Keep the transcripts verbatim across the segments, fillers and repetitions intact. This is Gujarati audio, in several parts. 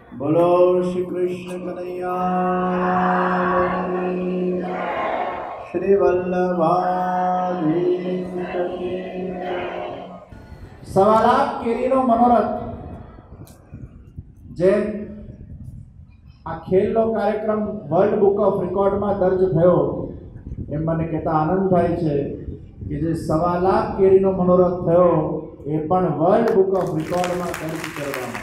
बोलो श्री कृष्ण कन्हैया श्री वल्लभाधीश की। सवा लाख केरीनो मनोरथ जेम आ खेलनो कार्यक्रम वर्ल्ड बुक ऑफ रिकॉर्ड में दर्ज थयो एम मने कहेता आनंद थाय छे कि जे सवा लाख केरीनो मनोरथ थयो ए पण वर्ल्ड बुक ऑफ रिकॉर्ड में दर्ज करवामां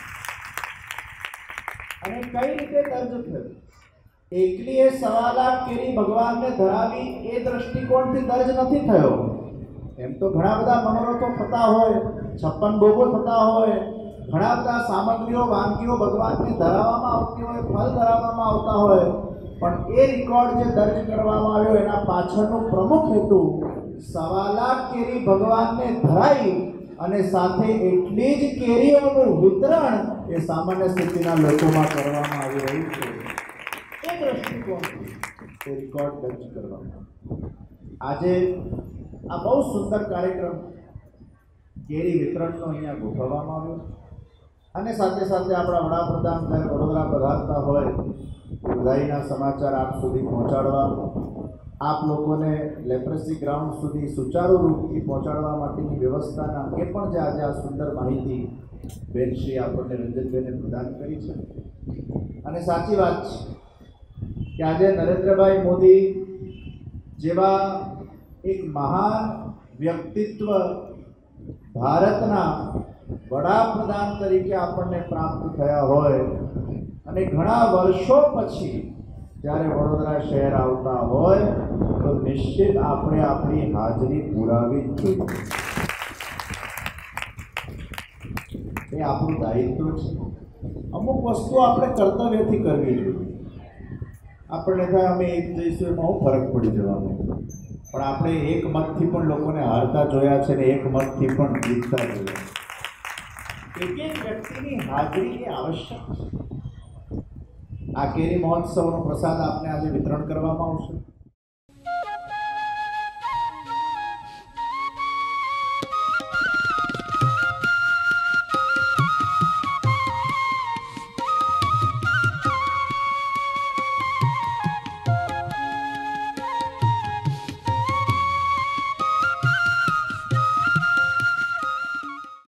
अने कई रीते दर्ज थयो। एकली ए सवा लाख केरी भगवान ने धरावी ए दृष्टिकोण थी दर्ज नहीं थयो। एम तो घणा बधा मनोरथो थता होय, छप्पन भोगो थता होय, घणा बधा सामग्रीओ वानगीओ भगवान ने धराववामां आवती होय, फल धराववामां आवता होय, पण ए रिकॉर्ड जे दर्ज करवामां आव्यो एना पाछळनो प्रमुख हेतु सवा लाख केरी भगवान ने धराई અને સાથે એટલી જ કેરીઓનું વિતરણ એ સામાન્ય સ્થિતિના લોકોમાં કરવામાં આવી રહ્યું છે। એ દ્રષ્ટિકોણથી એ રેકોર્ડ દર્જ કરવામાં આજે આ બહુ સુંદર કાર્યક્રમ કેરી વિતરણનો અહીંયા ગોઠવવામાં આવ્યો અને સાથે સાથે આપણા વડાપ્રધાન જ્યારે વડોદરા પધારતા હોય બધાઈના સમાચાર આપ સુધી પહોંચાડવા आप लोगों ने लेप्रेसी ग्राउंड सुधी सुचारू रूपથી પહોંચાડવા માટેની વ્યવસ્થાના એ પણ જે આજે આ સુંદર માહિતી બેનશ્રી આપણને રંજનબેને પ્રદાન કરી છે અને સાચી વાત છે કે આજે નરેન્દ્રભાઈ મોદી જેવા એક મહાન વ્યક્તિત્વ ભારતના વડાપ્રધાન તરીકે આપણને પ્રાપ્ત થયા હોય અને ઘણા વર્ષો પછી જ્યારે વડોદરા શહેર આવતા હોય તો નિશ્ચિત આપણે આપણી હાજરી પુરાવી જ જોઈએ। એ આપણું દાયિત્વ છે। અમુક વસ્તુ આપણે કર્તવ્યથી કરવી જોઈએ। આપણને થાય અમે એક જઈશું એમાં હું ફરક પડી જવાનો, પણ આપણે એક મતથી પણ લોકોને હારતા જોયા છે ને એક મતથી પણ જીતતા જોયા। એક એક વ્યક્તિની હાજરી એ આવશ્યક છે। આ કેરી મહોત્સવનો પ્રસાદ આપને આજે વિતરણ કરવામાં આવશે।